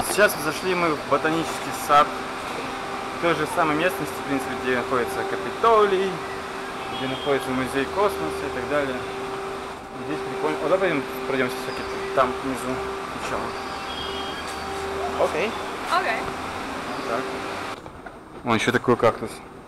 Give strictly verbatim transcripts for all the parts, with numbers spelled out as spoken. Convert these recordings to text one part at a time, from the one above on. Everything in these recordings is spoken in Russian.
Сейчас зашли мы в ботанический сад, в той же самой местности, в принципе, где находится Капитолий, где находится музей космоса и так далее. Здесь прикольно. О, давай пройдемся все-таки там внизу. Сначала. Окей. Окей. Так. Вон еще такой кактус.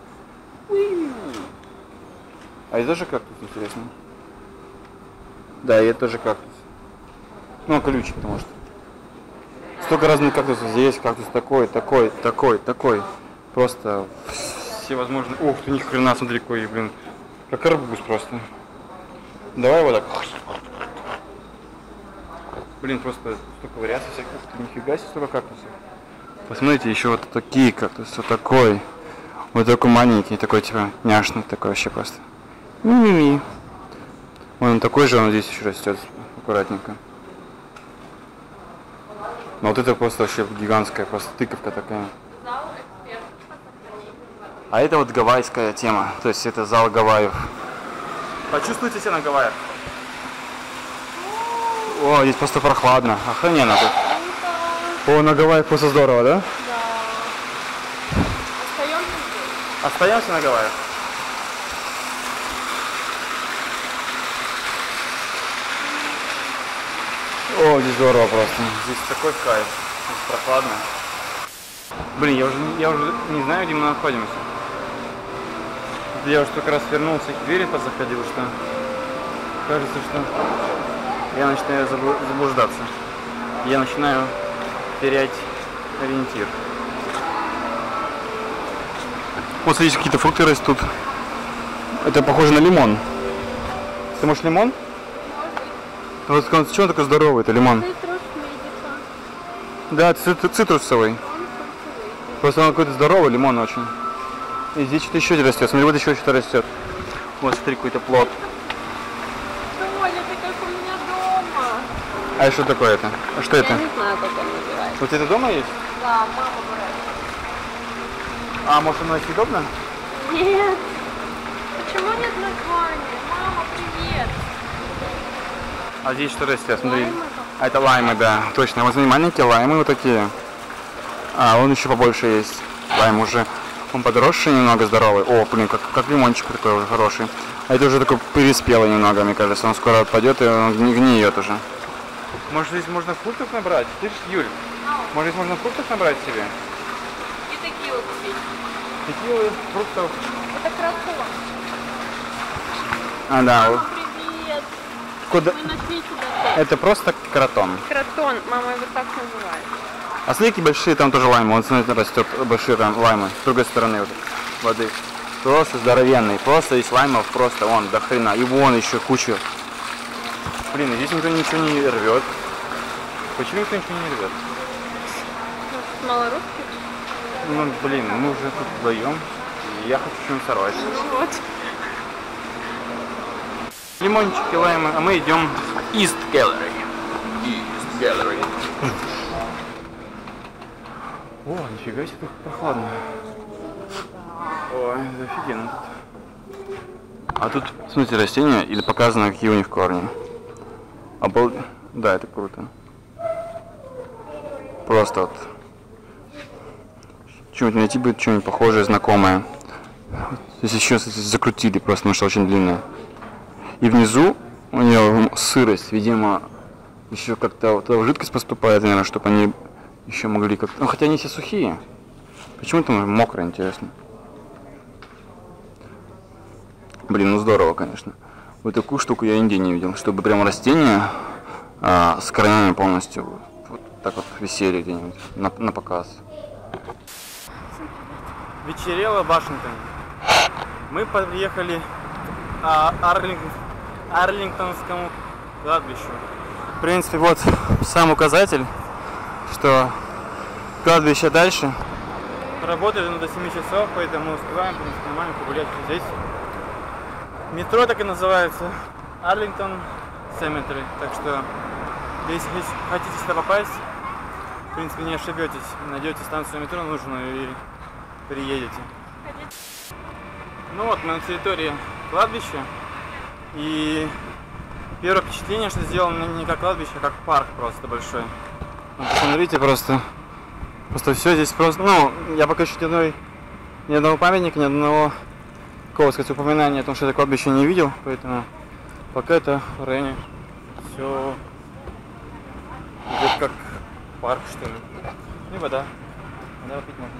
А это тоже кактус, интересно? Да, и это тоже кактус. Ну, колючий, потому что. Столько разных кактусов. Здесь кактус такой, такой, такой, такой. Просто всевозможные. Ух ты, ни хрена, смотри, какой, блин. Как арбуз просто. Давай вот так. Блин, просто столько вариаций всяких. Ух ты, нифига себе, столько кактусов. Посмотрите, еще вот такие кактусы. Вот такой. Вот такой маленький, такой типа няшный, такой вообще просто. Ми-ми-ми. Он такой же, он здесь еще растет аккуратненько. Но вот это просто вообще гигантская, просто тыковка такая. А это вот гавайская тема, то есть это зал Гавайев. Почувствуйте себя на Гавайях. О, здесь просто прохладно, охрененно тут. О, на Гавайях просто здорово, да? Да. Остаемся здесь. Остаемся на Гавайях. О, здесь здорово просто. Здесь такой кайф. Здесь прохладно. Блин, я уже, я уже не знаю, где мы находимся. Я уже только раз вернулся, к двери позаходил, что кажется, что я начинаю заблуждаться. Я начинаю терять ориентир. Вот смотрите, какие-то фрукты растут. Это похоже на лимон. Ты можешь лимон? Вот что он такой здоровый, это лимон? Цитрус медика. Да, цит- цитрусовый. Просто он какой-то здоровый, лимон очень. И здесь что-то еще растет. Смотри, вот еще что-то растет. Вот, смотри, какой-то плод. Толя, ты как у меня дома. А что такое это? А что Я это? не знаю, как он называется. У тебя это дома есть? Да, мама брала. А может оно съедобно? Нет. Почему нет названия? Мама, привет. А здесь что растет? Смотри. Лаймы? А это лаймы, да. Точно. Вот смотри, маленькие лаймы вот такие. А, он еще побольше есть. Лайм уже. Он подросший немного, здоровый. О, блин, как, как лимончик такой уже хороший. А это уже такой переспелый немного, мне кажется. Он скоро отпадет и он не гниет уже. Может, здесь можно фруктов набрать? Ты ж, Юль, может, здесь можно фруктов набрать себе? И такие вот купить. Какие фруктов? Это красота. А, да. Мама, привет. Куда? Мы нашли тебя. Это просто кротон. Кротон, мама его так называет. А смотри, какие большие там тоже лаймы. Вот смотрите, растет большие там лаймы. С другой стороны вот, воды. Просто здоровенный. Просто из лаймов просто вон до хрена. И вон еще куча. Блин, здесь никто ничего не рвет. Почему никто ничего не рвет? Мало русских? Ну, блин, мы уже тут вдвоем. И я хочу что-нибудь сорвать. Ну вот. Лимончики, лаймы. А мы идем в East Gallery. East Gallery. О, нифига себе, как прохладно. Ой, это офигенно тут. А тут, смотрите, растения, или показано, какие у них корни. Обал... Да, это круто. Просто вот. Что-нибудь найти будет, что-нибудь похожее, знакомое. Здесь еще закрутили просто, потому что очень длинное. И внизу у нее сырость, видимо, еще как-то вот жидкость поступает, наверное, чтобы они еще могли как-то... Ну, хотя они все сухие. Почему там мокро, интересно? Блин, ну здорово, конечно. Вот такую штуку я нигде не видел, чтобы прям растения а, с корнями полностью вот так вот висели где-нибудь на, на показ. Вечерело в Вашингтоне. Мы подъехали к а, Арлинг... Арлингтонскому кладбищу. В принципе, вот сам указатель, что кладбище дальше. Работает до семи часов, поэтому успеваем, в принципе, нормально погулять здесь. Метро так и называется. Арлингтон Cemetery. Так что, если хотите сюда попасть, в принципе, не ошибетесь. Найдете станцию метро нужную и приедете. Ну вот, мы на территории кладбища. И первое впечатление, что сделано не как кладбище, а как парк просто большой. Ну, посмотрите просто, Просто все здесь просто, ну, я пока еще ни, одной, ни одного памятника, ни одного, какого сказать, упоминания о том, что это кладбище, не видел, поэтому пока это в районе все идет как парк, что ли. И вода. Вода пить можно.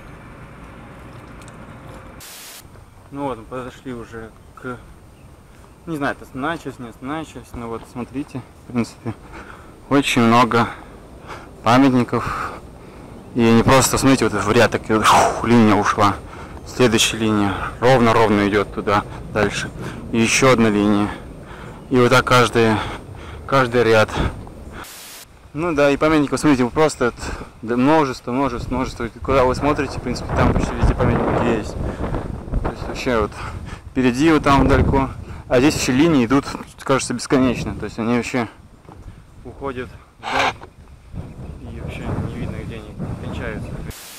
Ну вот, мы подошли уже к... Не знаю, это основная часть, не основная часть, но вот смотрите, в принципе, очень много памятников. И не просто, смотрите, вот в ряд, так фух, линия ушла. Следующая линия ровно-ровно идет туда, дальше. И еще одна линия. И вот так каждый, каждый ряд. Ну да, и памятников, смотрите, вы просто множество, множество, множество. И куда вы смотрите, в принципе, там почти везде памятники есть. То есть вообще вот впереди вот там далеко. А здесь еще линии идут, кажется, бесконечно. То есть они вообще уходят вдаль. И вообще не видно, где они кончаются.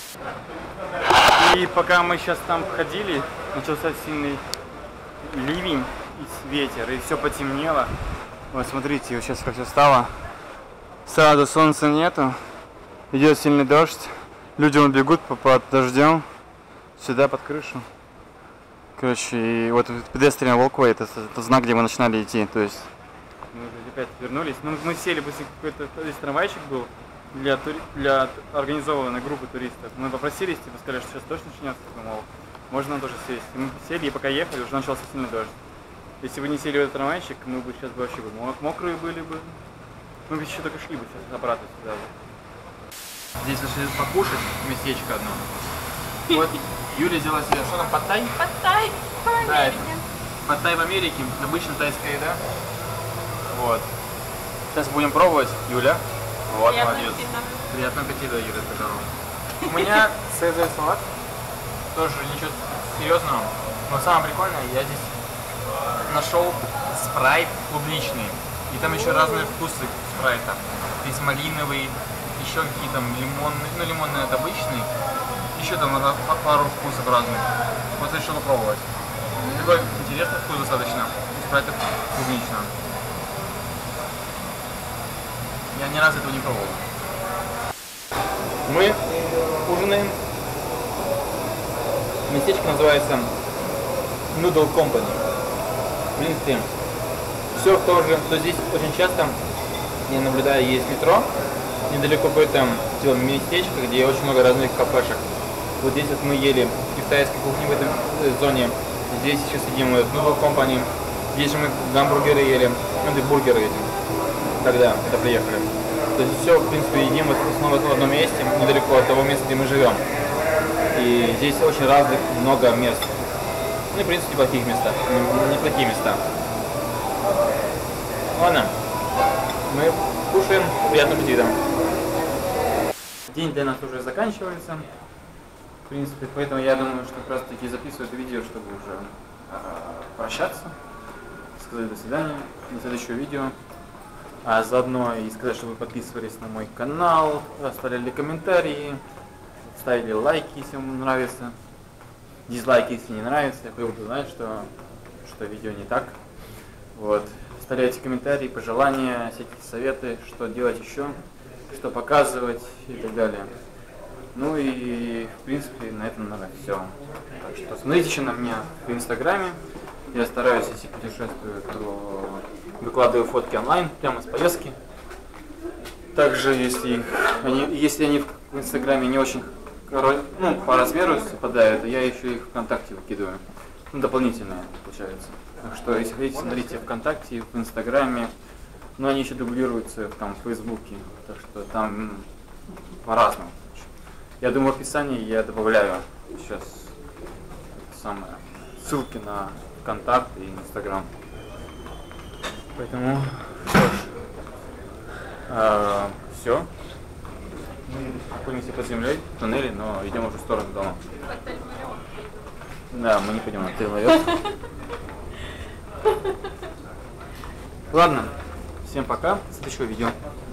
И пока мы сейчас там ходили, начался сильный ливень и ветер, и все потемнело. Вот смотрите, вот сейчас как все стало. Сразу солнца нету, идет сильный дождь. Люди вон бегут под дождем сюда под крышу. Короче, и вот pedestrian walkway, это, это знак, где мы начинали идти. То есть мы опять вернулись. Ну, мы сели, после какой-то здесь трамвайчик был для, тури... для организованной группы туристов. Мы попросились, типа сказали, что сейчас дождь начнется, мол, можно нам тоже сесть. И мы сели, и пока ехали, уже начался сильный дождь. Если бы не сели в этот трамвайчик, мы бы сейчас бы вообще бы мокрые были бы. Мы бы еще только шли бы сейчас обратно сюда. Здесь решили покушать местечко одно. Вот Юля взяла себе, что там, пад-тай? Пад-тай в Америке. Да, пад-тай в Америке, обычно тайская еда. Вот. Сейчас будем пробовать, Юля. Вот, Приятного молодец. аппетита. Приятного аппетита, Юля, здорово. У меня цезарь салат. Тоже ничего серьезного. Но самое прикольное, я здесь нашел спрайт клубничный. И там еще разные вкусы спрайта. Есть малиновый, еще какие-то лимонные, ну лимонный это обычный. Еще там пару вкусов разных. Вот решил попробовать. Такой интересный вкус достаточно. Спрайта клубничного. Я ни разу этого не пробовал. Мы ужинаем. Местечко называется Noodle Company. В принципе, все тоже, то здесь очень часто, я наблюдаю, есть метро. Недалеко какое-то местечко, где очень много разных кафешек. Вот здесь вот мы ели китайской кухни в этой зоне. Здесь сейчас едим в Noodle Company. Здесь же мы гамбургеры ели, ну и бургеры этим, когда, когда приехали. То есть все, в принципе, едим снова в одном месте, недалеко от того места, где мы живем. И здесь очень разных много мест. Ну и, в принципе, неплохих места, неплохие места. Ладно, мы кушаем, приятного аппетита. День для нас уже заканчивается. В принципе, поэтому я думаю, что как раз таки записываю это видео, чтобы уже э, прощаться, сказать до свидания, до следующего видео. А заодно и сказать, чтобы вы подписывались на мой канал, оставляли комментарии, ставили лайки, если вам нравится, дизлайки, если не нравится. Я буду знать, что, что видео не так. Вот. Оставляйте комментарии, пожелания, всякие советы, что делать еще, что показывать и так далее. Ну и в принципе на этом, наверное, все. Так что смотрите еще на меня в инстаграме. Я стараюсь, если путешествую, то выкладываю фотки онлайн, прямо с поездки. Также, если они, если они в инстаграме не очень ну, по размеру совпадают, то я еще их ВКонтакте выкидываю. Ну, дополнительные, получается. Так что, если хотите, смотрите ВКонтакте, в инстаграме. Но они еще дублируются там, в Фейсбуке. Так что там по-разному. Я думаю, в описании я добавляю сейчас самое, ссылки на ВКонтакт и Инстаграм. Поэтому что ж, а, все. Мы находимся под землей, в туннеле, но идем уже в сторону дома. Да, мы не пойдем на отель Лайот. Ладно, всем пока, до следующего видео.